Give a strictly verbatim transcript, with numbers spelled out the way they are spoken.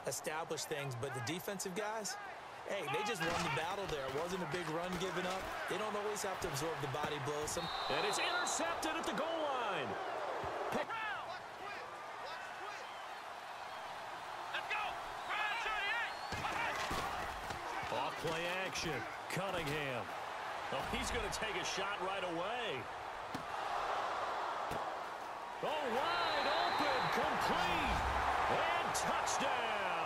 establish things, but the defensive guys, hey, they just won the battle there. It wasn't a big run given up. They don't always have to absorb the body blows. Some and it's intercepted at the goal line. Pick Off play action. Cunningham. Oh, he's going to take a shot right away. Oh, wide open, complete, and touchdown.